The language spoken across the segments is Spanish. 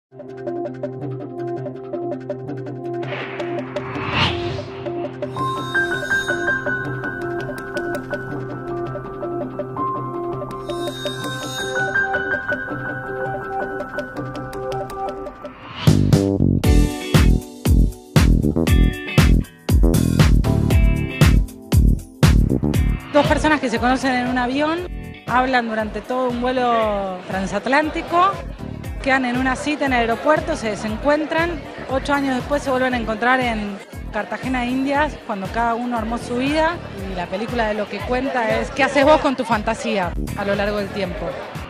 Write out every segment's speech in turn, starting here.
Dos personas que se conocen en un avión, hablan durante todo un vuelo transatlántico, quedan en una cita en el aeropuerto, se desencuentran, 8 años después se vuelven a encontrar en Cartagena, Indias, cuando cada uno armó su vida, y la película de lo que cuenta es qué haces vos con tu fantasía a lo largo del tiempo.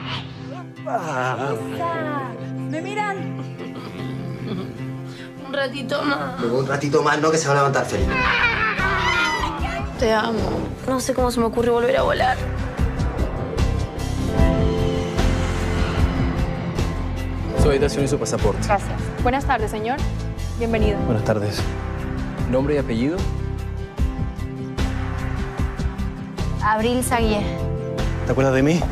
¿Me miran? Un ratito más. Luego un ratito más, no, que se va a levantar feliz. Te amo. No sé cómo se me ocurre volver a volar. Su habitación y su pasaporte. Gracias. Buenas tardes, señor. Bienvenido. Buenas tardes. ¿Nombre y apellido? Abril Saguier. ¿Te acuerdas de mí?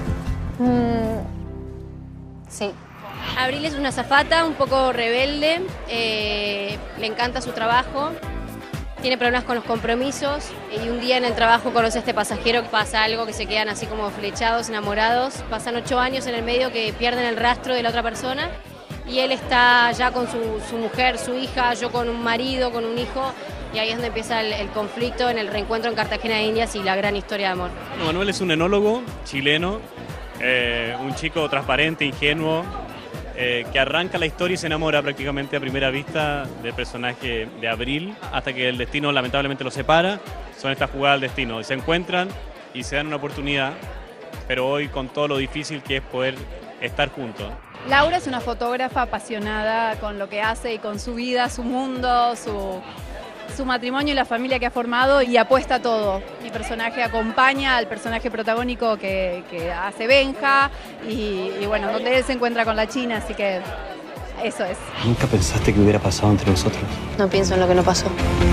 Sí. Abril es una azafata un poco rebelde, le encanta su trabajo, tiene problemas con los compromisos y un día en el trabajo conoce a este pasajero, pasa algo que se quedan así como flechados, enamorados, pasan 8 años en el medio que pierden el rastro de la otra persona y él está ya con su mujer, su hija, yo con un marido, con un hijo y ahí es donde empieza el conflicto en el reencuentro en Cartagena de Indias y la gran historia de amor. Manuel es un enólogo chileno, un chico transparente, ingenuo, que arranca la historia y se enamora prácticamente a primera vista del personaje de Abril, hasta que el destino lamentablemente los separa. Son estas jugadas del destino, se encuentran y se dan una oportunidad, pero hoy con todo lo difícil que es poder estar juntos. Laura es una fotógrafa apasionada con lo que hace y con su vida, su mundo, su matrimonio y la familia que ha formado y apuesta a todo. Mi personaje acompaña al personaje protagónico que hace Benja y bueno, donde él se encuentra con la China, así que eso es. ¿Nunca pensaste que hubiera pasado entre nosotros? No pienso en lo que no pasó.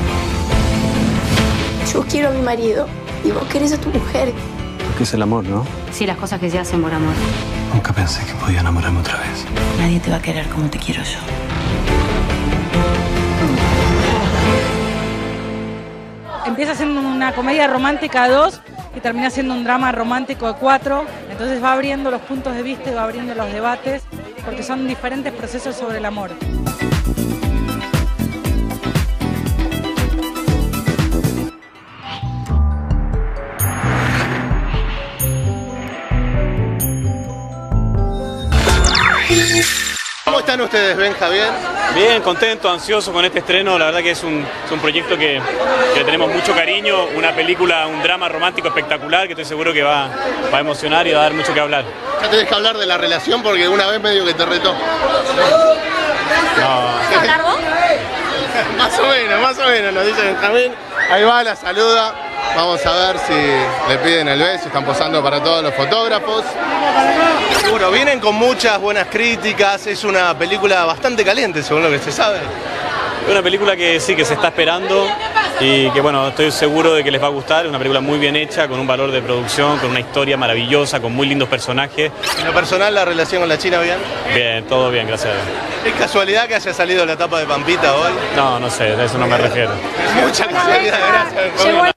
Yo quiero a mi marido y vos querés a tu mujer. Porque es el amor, ¿no? Sí, las cosas que se hacen por amor. Nunca pensé que podía enamorarme otra vez. Nadie te va a querer como te quiero yo. Empieza siendo una comedia romántica de 2 y termina siendo un drama romántico de 4, entonces va abriendo los puntos de vista y va abriendo los debates, porque son diferentes procesos sobre el amor. ¿Cómo están ustedes, Benja? ¿Bien? Bien, contento, ansioso con este estreno, la verdad que es un proyecto que tenemos mucho cariño, una película, un drama romántico espectacular que estoy seguro que va a emocionar y va a dar mucho que hablar. Ya tenés que hablar de la relación porque una vez medio que te retó. No. ¿Hablar vos? Más o menos, nos dice Benjamín. Ahí va, la saluda. Vamos a ver si le piden el beso, están posando para todos los fotógrafos. Seguro, vienen con muchas buenas críticas, es una película bastante caliente según lo que se sabe. Es una película que sí, que se está esperando y que bueno, estoy seguro de que les va a gustar. Es una película muy bien hecha, con un valor de producción, con una historia maravillosa, con muy lindos personajes. En lo personal, la relación con la China, ¿bien? Bien, todo bien, gracias a Dios. ¿Es casualidad que haya salido la tapa de Pampita hoy? No, no sé, a eso no me refiero. Mucha casualidad, gracias. Llegó